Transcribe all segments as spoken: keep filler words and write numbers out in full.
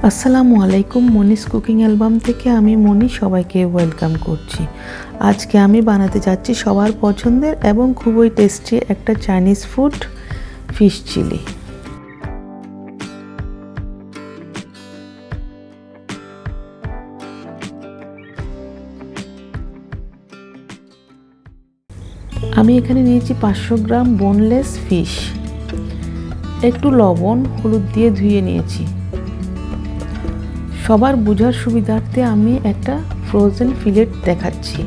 আসসালামু আলাইকুম। Moni's cooking album থেকে আমি মনি সবাইকে ওয়েলকাম করছি। আজকে আমি বানাতে যাচ্ছি সবার পছন্দের এবং খুবই টেস্টি একটা চাইনিজ ফুড, ফিশ চিলি। আমি এখানে নিয়েছি পাঁচশো গ্রাম বোনলেস ফিশ। একটু লবণ হলুদ দিয়ে ধুয়ে নিয়েছি। সবার বোঝার সুবিধার্থে আমি একটা ফ্রোজেন ফিলেট দেখাচ্ছি।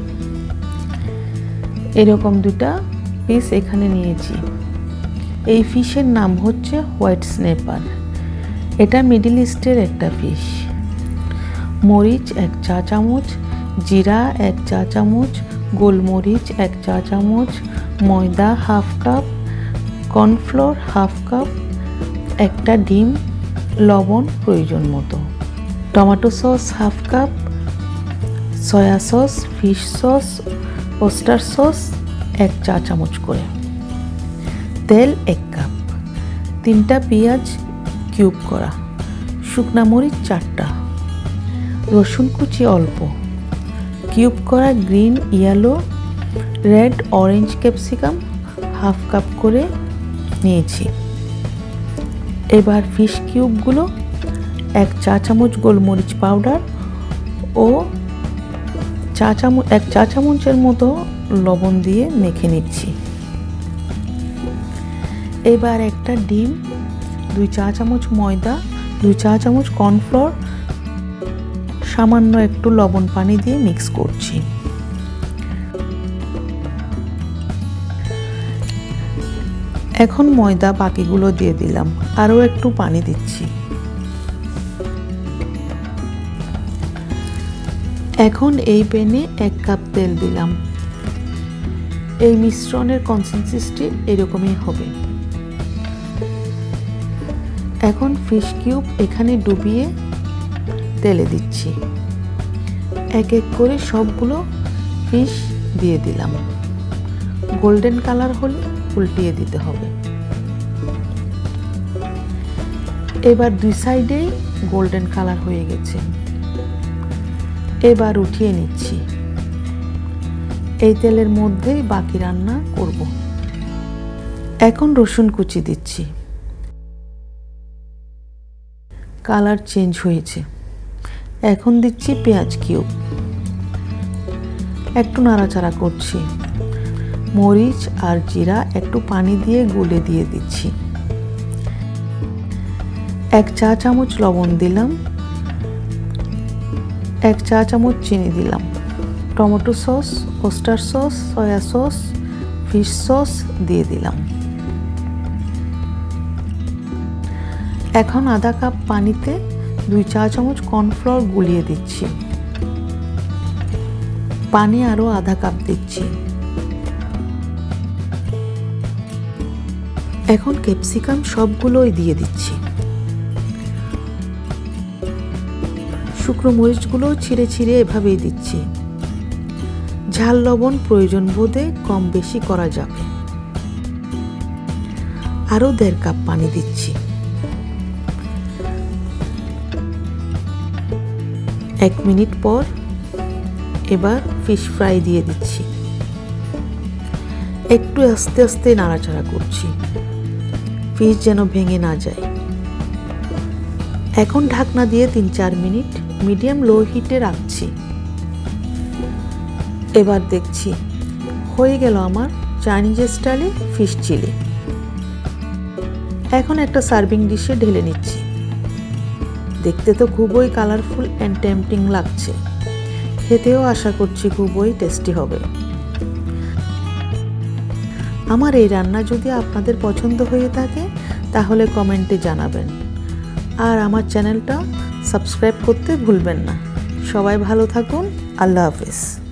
এরকম দুটা পিস এখানে নিয়েছি। এই ফিশের নাম হচ্ছে হোয়াইট স্নেপার। এটা মিডল ইস্টের একটা ফিশ। মরিচ এক চা চামচ, জিরা এক চা চামচ, গোলমরিচ এক চা চামচ, ময়দা half cup, cornflour half cup, একটা ডিম, লবণ প্রয়োজন মতো, tomato sauce half cup, soya sauce, fish sauce, oyster sauce এক চা চামচ করে, তেল এক কাপ, তিনটা পেঁয়াজ কিউব করা, শুকনা মরিচ চারটা, রসুন কুচি অল্প, কিউব করা green, yellow, red, orange capsicum half cup করে নিয়েছি। এবার ফিশ কিউবগুলো এক চা চামচ গোলমরিচ পাউডার ও চা চামচ এক চা চামচের মতো লবণ দিয়ে মেখে নিচ্ছি। এবার একটা ডিম, দুই চা চামচ ময়দা, দুই চা চামচ কর্নফ্লোর, সামান্য একটু লবণ পানি দিয়ে মিক্স করছি। এখন ময়দা বাকিগুলো দিয়ে দিলাম, আরও একটু পানি দিচ্ছি। এখন এই প্যানে এক কাপ তেল দিলাম। এই মিশ্রণের কনসিস্টেন্সি এরকমই হবে। এখন ফিশ কিউব এখানে ডুবিয়ে তেলে দিচ্ছি। এক এক করে সবগুলো ফিশ দিয়ে দিলাম। গোল্ডেন কালার হলে উল্টিয়ে দিতে হবে। এবার দুই সাইডেই গোল্ডেন কালার হয়ে গেছে। এবার উঠিয়ে নিচ্ছি। এই তেলের মধ্যেই বাকি রান্না করব। এখন রসুন কুচি দিচ্ছি। কালার চেঞ্জ হয়েছে। এখন দিচ্ছি পেঁয়াজ কিউব। একটু নাড়াচাড়া করছি। মরিচ আর জিরা একটু পানি দিয়ে গুলে দিয়ে দিচ্ছি। এক চা চামচ লবণ দিলাম, এক চা চামচ চিনি দিলাম, tomato sauce, oyster sauce, soya sauce, fish sauce দিয়ে দিলাম। এখন আধা কাপ পানিতে দুই চা চামচ কর্নফ্লোর গুলিয়ে দিচ্ছি। পানি আরও আধা কাপ দিচ্ছি। এখন ক্যাপসিকাম সবগুলোই দিয়ে দিচ্ছি। শুকনো মরিচগুলো ছিঁড়ে ছিঁড়ে এভাবেই দিচ্ছি। ঝাল লবণ প্রয়োজন বোধে কম বেশি করা যাবে। আরও দেড় কাপ পানি দিচ্ছি। এক মিনিট পর এবার ফিশ ফ্রাই দিয়ে দিচ্ছি। একটু আস্তে আস্তে নাড়াচাড়া করছি, ফিশ যেন ভেঙে না যায়। এখন ঢাকনা দিয়ে তিন চার মিনিট মিডিয়াম লো হিটে রাখছি। এবার দেখছি হয়ে গেল আমার চাইনিজ স্টাইলে ফিশ চিলি। এখন একটা সার্ভিং ডিশে ঢেলে নিচ্ছি। দেখতে তো খুবই কালারফুল অ্যান্ড টেম্পটিং লাগছে। খেতেও আশা করছি খুবই টেস্টি হবে। আমার এই রান্না যদি আপনাদের পছন্দ হয়ে থাকে তাহলে কমেন্টে জানাবেন। আর আমার চ্যানেলটা সাবস্ক্রাইব করতে ভুলবেন না। সবাই ভালো থাকুন। আল্লাহ হাফেজ।